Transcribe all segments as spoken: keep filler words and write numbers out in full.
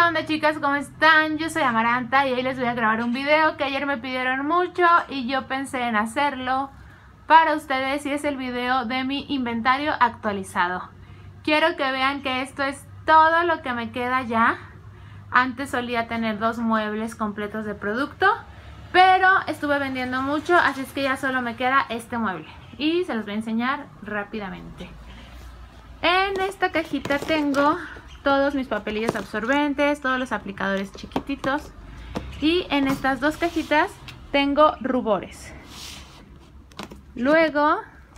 onda, chicas? ¿Cómo están? Yo soy Amaranta y hoy les voy a grabar un video que ayer me pidieron mucho y yo pensé en hacerlo para ustedes, y es el video de mi inventario actualizado. Quiero que vean que esto es todo lo que me queda ya. Antes solía tener dos muebles completos de producto, pero estuve vendiendo mucho, así es que ya solo me queda este mueble y se los voy a enseñar rápidamente. En esta cajita tengo todos mis papelillos absorbentes, todos los aplicadores chiquititos, y en estas dos cajitas tengo rubores. Luego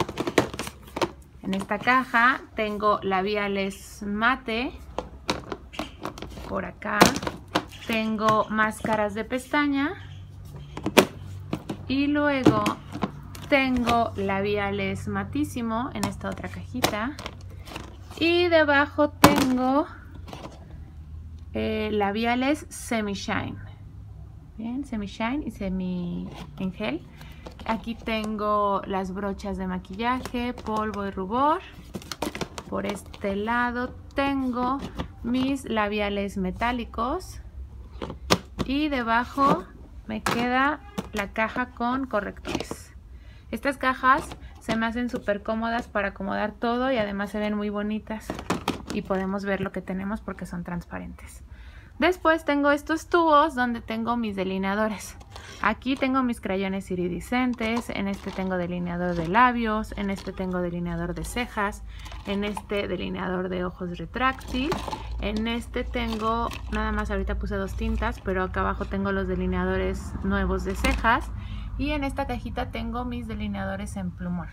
en esta caja tengo labiales mate. Por acá tengo máscaras de pestaña y luego tengo labiales matísimo en esta otra cajita. Y debajo tengo eh, labiales semi shine. Bien, semi shine y semi en gel. Aquí tengo las brochas de maquillaje, polvo y rubor. Por este lado tengo mis labiales metálicos. Y debajo me queda la caja con correctores. Estas cajas se me hacen súper cómodas para acomodar todo y además se ven muy bonitas y podemos ver lo que tenemos porque son transparentes. Después tengo estos tubos donde tengo mis delineadores. Aquí tengo mis crayones iridiscentes, en este tengo delineador de labios, en este tengo delineador de cejas, en este delineador de ojos retráctil, en este tengo, nada más ahorita puse dos tintas, pero acá abajo tengo los delineadores nuevos de cejas. Y en esta cajita tengo mis delineadores en plumón.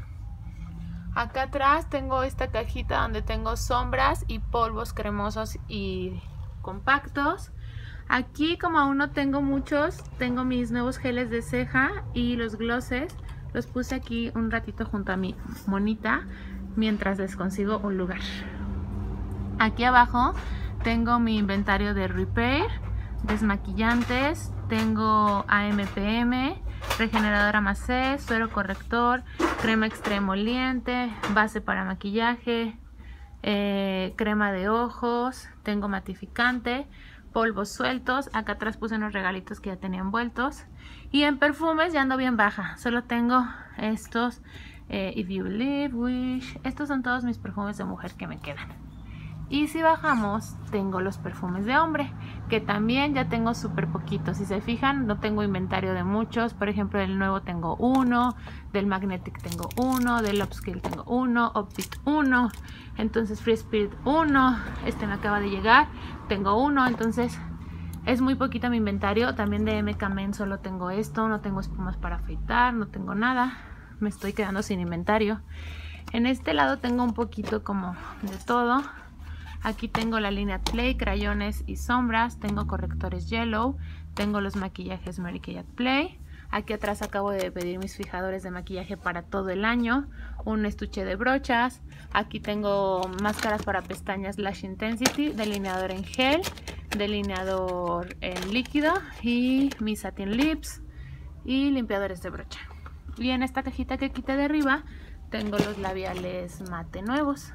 Acá atrás tengo esta cajita donde tengo sombras y polvos cremosos y compactos. Aquí, como aún no tengo muchos, tengo mis nuevos geles de ceja y los glosses. Los puse aquí un ratito junto a mi monita mientras les consigo un lugar. Aquí abajo tengo mi inventario de repair, desmaquillantes, tengo A M P M, regenerador macé, suero corrector, crema extremoliente, base para maquillaje, eh, crema de ojos, tengo matificante, polvos sueltos. Acá atrás puse unos regalitos que ya tenía envueltos. Y en perfumes ya ando bien baja, solo tengo estos, eh, If You Believe, Wish. Estos son todos mis perfumes de mujer que me quedan. Y si bajamos, tengo los perfumes de hombre, que también ya tengo súper poquitos. Si se fijan, no tengo inventario de muchos. Por ejemplo, del nuevo tengo uno, del Magnetic tengo uno, del Upscale tengo uno, Optic uno, entonces Free Spirit uno, este me acaba de llegar, tengo uno, entonces es muy poquito mi inventario. También de M K Men solo tengo esto, no tengo espumas para afeitar, no tengo nada, me estoy quedando sin inventario. En este lado tengo un poquito como de todo. Aquí tengo la línea Play, crayones y sombras, tengo correctores Yellow, tengo los maquillajes Mary Kay at Play. Aquí atrás acabo de pedir mis fijadores de maquillaje para todo el año, un estuche de brochas. Aquí tengo máscaras para pestañas Lash Intensity, delineador en gel, delineador en líquido y mis satin lips y limpiadores de brocha. Y en esta cajita que quité de arriba tengo los labiales mate nuevos.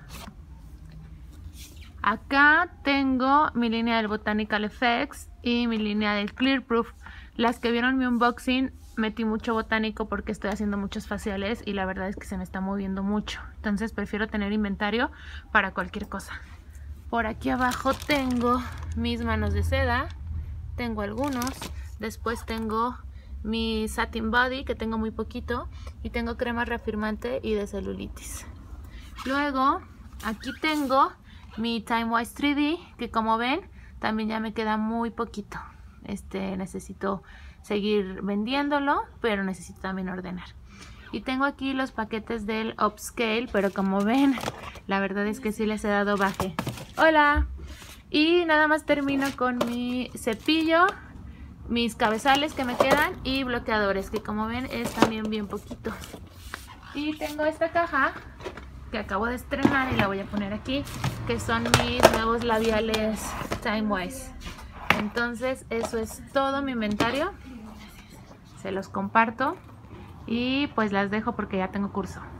Acá tengo mi línea del Botanical Effects y mi línea del Clear Proof. Las que vieron mi unboxing, metí mucho botánico porque estoy haciendo muchos faciales y la verdad es que se me está moviendo mucho. Entonces prefiero tener inventario para cualquier cosa. Por aquí abajo tengo mis manos de seda, tengo algunos. Después tengo mi Satin Body, que tengo muy poquito, y tengo crema reafirmante y de celulitis. Luego aquí tengo mi Time Wise tres D, que como ven también ya me queda muy poquito. Este necesito seguir vendiéndolo, pero necesito también ordenar. Y tengo aquí los paquetes del Upscale, pero como ven, la verdad es que sí les he dado baje. ¡Hola! Y nada más termino con mi cepillo, mis cabezales que me quedan y bloqueadores, que como ven es también bien poquito. Y tengo esta caja que acabo de estrenar y la voy a poner aquí, que son mis nuevos labiales Time Wise. Entonces eso es todo mi inventario, se los comparto y pues las dejo porque ya tengo curso.